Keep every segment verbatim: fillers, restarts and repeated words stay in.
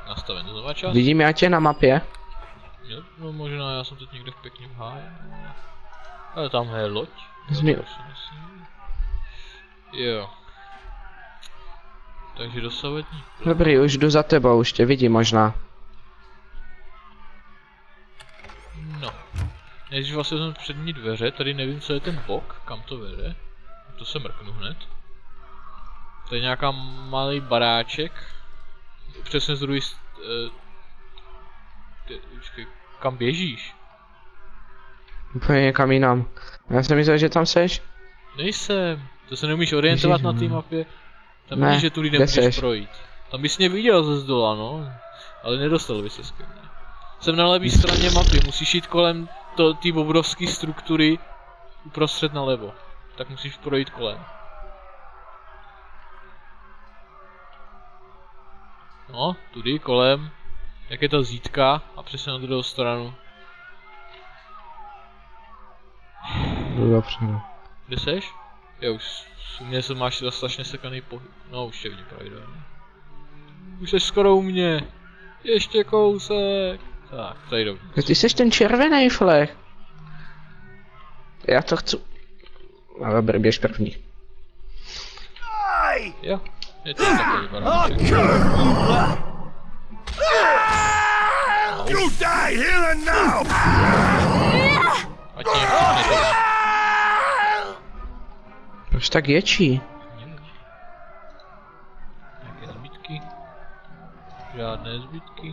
nastaven znova čas. Vidím já tě na mapě. Jo, no možná, já jsem teď někde pěkně v háji. Ale tam je loď. Zmi... Jo. Takže dosavadní. Dobrý, už jdu za tebou, už tě vidím možná. No. Nejdřív vlastně jsem přední dveře, tady nevím, co je ten bok, kam to vede. To se mrknu hned. To je nějaká malý baráček. Přesně z druhé st... Uh, ty, počkej, kam běžíš? Úplně někam jinam. Já jsem myslel, že tam seš? Nejsem. To se neumíš orientovat na té mapě. Tam ne, vidíš, že tudy nemůžeš projít. Tam bys mě viděl ze zdola, no. Ale nedostal bys se ke mně. Jsem na levé straně mapy, musíš jít kolem té obrovské struktury uprostřed nalevo. Tak musíš projít kolem. No, tudy kolem. Jak je ta zítka a přesně na druhou stranu. Dobře. Kde seš? Jo, už u mě se máš strašně sekaný pohyb. No, už tě vidím pravidelně. Už jsi skoro u mě. Ještě kousek. Tak, tady dovnitř. Ty seš ten červený flech. Já to chci. Ale dobrý, běž první. Jo, je to takový baráček. You die here and now! Ať mě všichni to. Proč tak ječí? Nějaké zbytky? Žádné zbytky.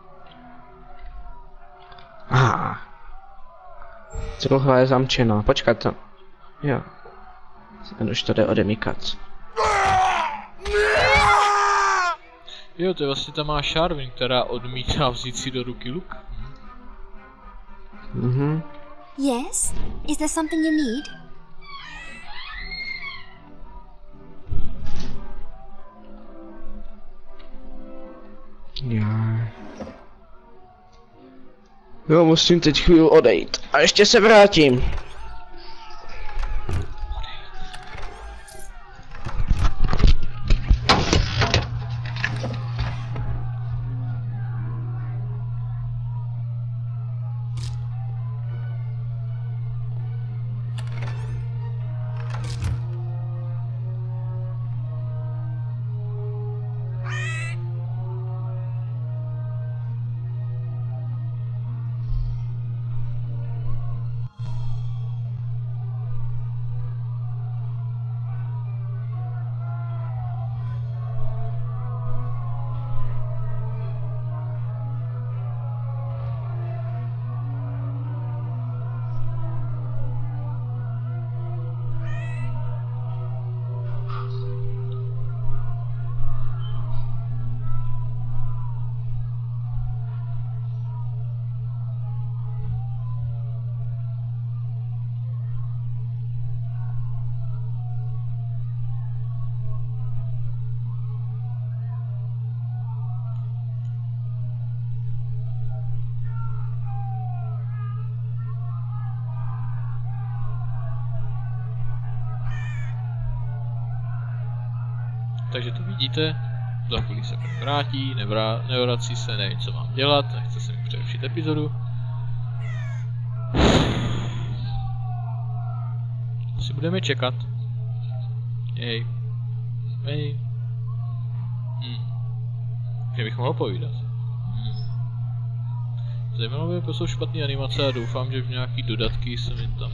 Ah. Truhla je zamčená, počkat to. Jo. Ten už to jde odemíkat. Jo, to je vlastně ta má Charvin, která odmítá vzít si do ruky luk. Mhm. Yes? Is there something you need? Já. Jo, musím teď chvíli odejít. A ještě se vrátím. Takže to vidíte, za chvíli se vrátí, nevrá, nevrací se, nevím co mám dělat, nechce se mi přerušit epizodu. Asi budeme čekat. Hej. Hej. Hm. Že bych mohl povídat. Hm. Zajímavé, to jsou špatné animace a doufám, že v nějaký dodatky se mi tam...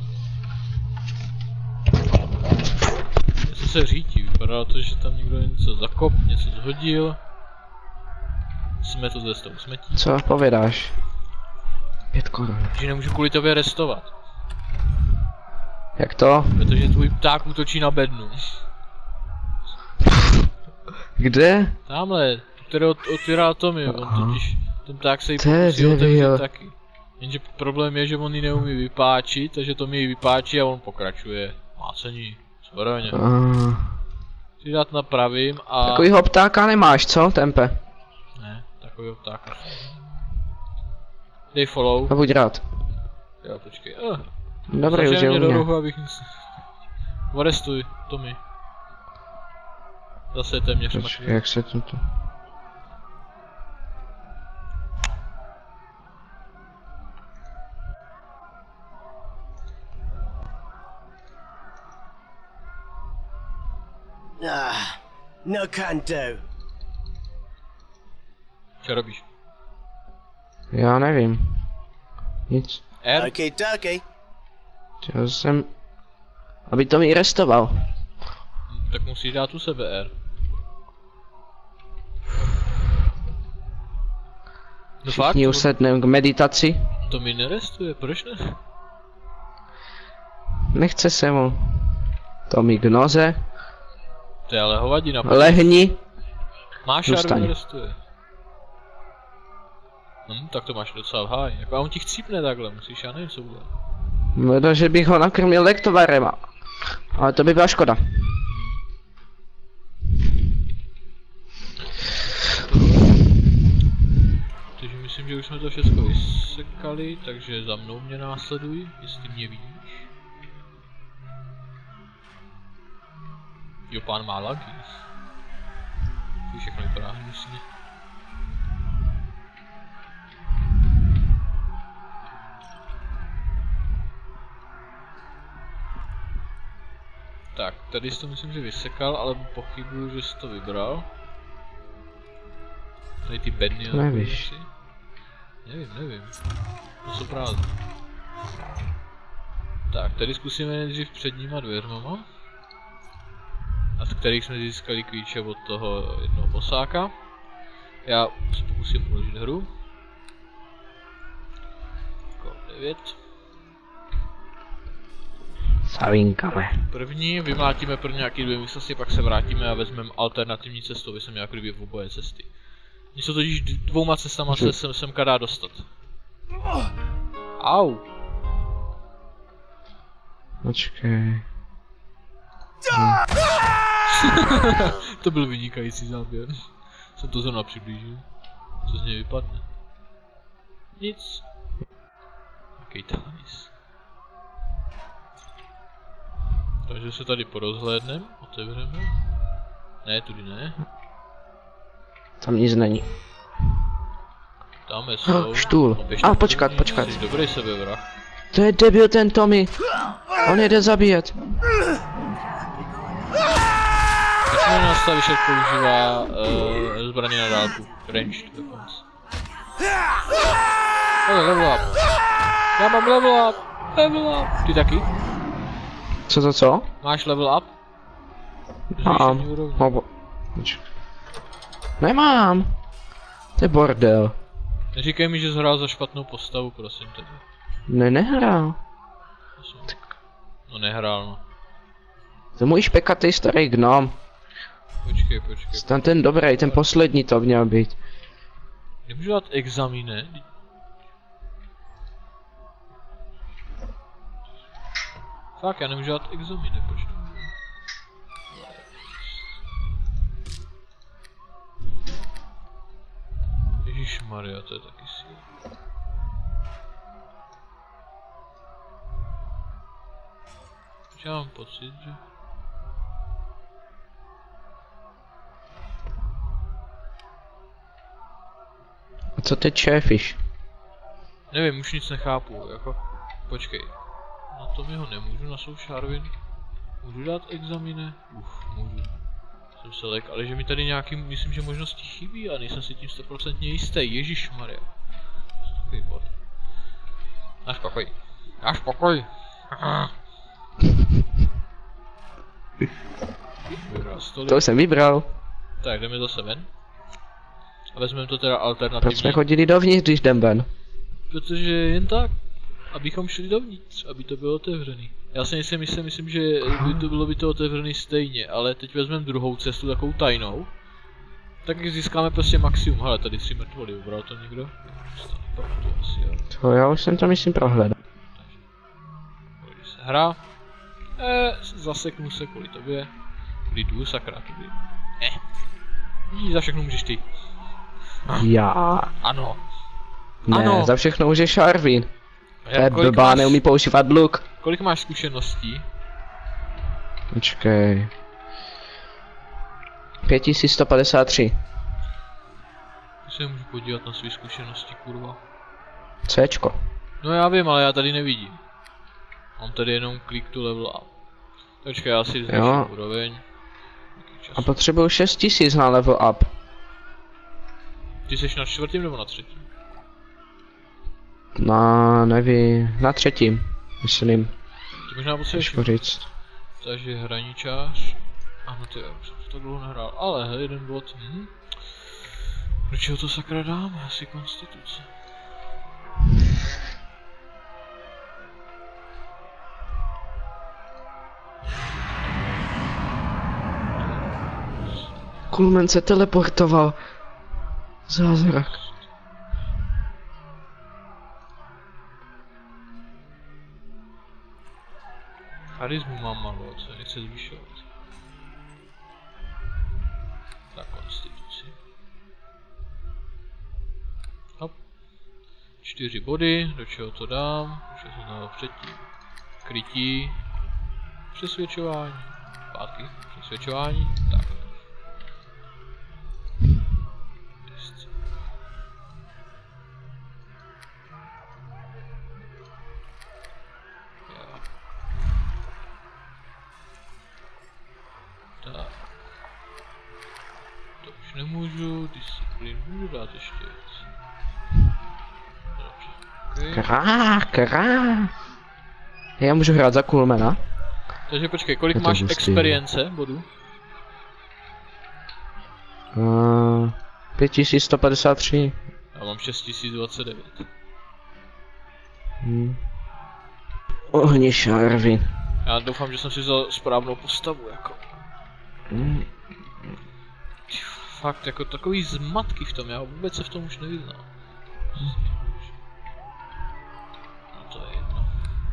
Něco se řítí, vypadalo to, že tam někdo něco zakop, něco zhodil. Jsme to zde s tou smetí. Co povědáš? Pět korun. Že nemůžu kvůli tobě restovat. Jak to? Protože tvůj pták útočí na bednu. Kde? Tamhle, který otvíral Tommy, on totiž, ten pták se jí To je pokusí otevřít debil. taky. Jenže problém je, že on ji neumí vypáčit, takže Tommy ji vypáčí a on pokračuje. Mácení, zvoraně. Uh, Chci dát napravím a... Takovýho ptáka nemáš, co, Tempe? Ne, takovýho ptáka. Dej follow. A buď rád. Jo, počkej. Uh. Dobrý, už je u mě do mě. rohu, abych nic... Orestuj, Tommy. Zase téměř Počkej, jak se to tu... Ah, no can do. Co robíš? Já nevím. Nic. R? Okie dokie. Chtěl jsem... Aby to mi restoval. Tak musíš dát u sebe R. No fakt? Všichni To, usedneme k meditaci. to mi nerestuje, proč ne? Nechce se mu. To mi k noze. To je ale hovadina. Lehni. Máš a Zůstaň. nerestuje. Hm, tak to máš docela v háji. Jako a on ti chcípne takhle, musíš, já nevím co udělat. Možná, že bych ho nakrmil lektovarem. Ale to by byla škoda. Takže myslím, že už jsme to všechno vysekali, takže za mnou mě následuj, jestli mě vidíš. Jo, pán má lagy. To všechno vypadá hnusně. Tak, tady jsi to myslím, že vysekal, ale pochybuju, že jsi to vybral. Tady ty bedny To nevíš. věci. Nevím, nevím. To jsou prázdné. Tak, tady zkusíme nejdřív předníma dveřmama. A z kterých jsme získali klíče od toho jednoho posáka. Já se pokusím uložit hru. Kol devět. Zavínkame. První vymlátíme pro nějaký dvě místnosti, pak se vrátíme a vezmeme alternativní cestu, aby jsem jako kdyby v oboje cesty. Mně se totiž dvouma cestama se sem semka dá dostat. Au! Počkej. To byl vynikající záběr. Jsem to zrovna přiblížil. Co z něj vypadne? Nic. Okej, tanis. Takže se tady porozhlédnem, otevřeme. Ne, tudy ne. Tam nic není. Dáme jsou. Štůl. No, běž A tam počkat, první, počkat. Jsi dobrý sebevrah. To je debil ten Tommy. On jde zabíjet. Teď jsme nastavíš, jak používá uh, zbraně na dálku. Ranged weapons. Oh, level up. Já mám level up. Level up. Ty taky? Co to co? Máš level up? Mám. Zvýšení úrovně. Mám. Počkej. Nemám. To je bordel. Neříkej mi, že jsi hrál za špatnou postavu, prosím tebe. Ne, nehrál. No nehrál, no. To je můj špekatý starý gnom. Počkej, počkej. Tam ten dobrý, ten poslední to měl být. Nemůžu dát examine? Fakt, já nemůžu dát examine, proč to můžu? Ježišmarja, to je taky síla. Já mám pocit, že... A co teď šéfiš? Nevím, už nic nechápu, jako... Počkej. Na tom jeho nemůžu, na Soul Sharvin. Můžu dát examine? Uf, můžu. Jsem se lek, ale že mi tady nějaký, myslím, že možnosti chybí a nejsem si tím sto procent jistý, ježišmarja. Takový bod. Náš pokoj. Náš pokoj. Vybral stolik. To jsem vybral. Tak, jdeme zase ven. A vezmeme to teda Proč alternativní. jsme chodili dovnitř, když jdem ven? Protože jen tak, abychom šli dovnitř, aby to bylo otevřený. Já si nejsem myslím, myslím, že by to bylo by to otevřený stejně, ale teď vezmeme druhou cestu, takovou tajnou. Tak získáme prostě maximum. Hele, tady tři mrtvoly, ubral to někdo? To asi, jo. To já už jsem to myslím prohledal. Takže se hra. Eh, zaseknu se kvůli tobě. Lidu, sakra, tudy. Eh. Jí, za všechno můžeš ty. Já. Ano. Ne, Ano. za všechno už je Sharvin. To je Kolik blbá, máš- neumí používat luk. Kolik máš zkušeností? Počkej. pět tisíc sto padesát tři. Já se můžu podívat na své zkušenosti, kurva. Cčko. No já vím, ale já tady nevidím. Mám tady jenom click to level up. Počkej, já si zvýším Jo. úroveň. A potřebuju šest tisíc na level up. Ty jsi na čtvrtým nebo na třetím? Na, nevím, na třetím, myslím. Ty možná potřebuješ Těžko říct. Takže hraničář. Ano ty, já už jsem to tak dlouho nehrál, ale hej, jeden bod, hm. Do čeho to sakra dám? Asi konstituce. Kulmen se teleportoval. Zázrak. Charismu mám malo, co nechce zvyšovat. Tak konstituci. Hop. Čtyři body, do čeho to dám? Už jsem znal předtím. Krytí. Přesvědčování. Pátky. Přesvědčování. Tak. Jest. Já. Tak. To už nemůžu, disciplín můžu dát ještě věc. Dobře, okay. Krá, krá. Já můžu hrát za Kulmena. Takže počkej, kolik Je to máš hustý. experience bodů? Uh, pět tisíc sto padesát tři. Já mám šest tisíc dvacet devět. Hmm. Ohni Šarvin. Já doufám, že jsem si vzal správnou postavu, jako. Hmm. Fakt, jako takový zmatky v tom, já vůbec se v tom už nevyznám. No to je jedno.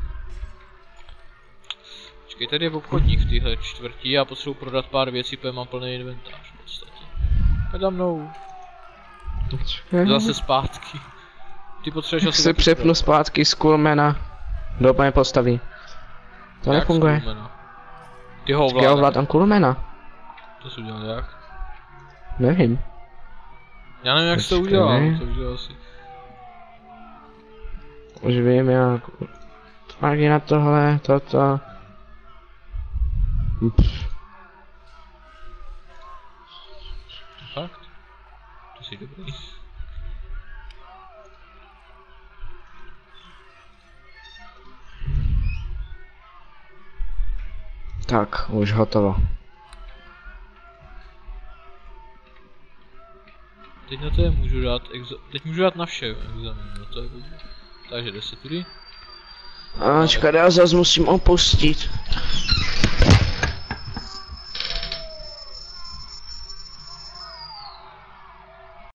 Počkej, tady je obchodník v téhle čtvrtí, já potřebuji prodat pár věcí, protože mám plný inventář v podstatě. Pojď za mnou. Zase zpátky. Ty potřebuješ Jak asi se taky přepnu prodat. zpátky z Kulmena do mé postavy. To Jak nefunguje. z Kulmena? Ty ho Já ovládáš. ovládám Kulmena. To jsi udělal jak? Nevím. Já nevím jak jsi to Počkej. udělal, to udělal si. Už vím jak. Tváří na tohle, toto. Pff. Fakt? To jsi dobrý. Tak, už hotovo. Teď na to je můžu dát exo... Teď můžu dát na vše examen, no to je dobrý. Takže deset tudy. A čekat, já zase musím opustit.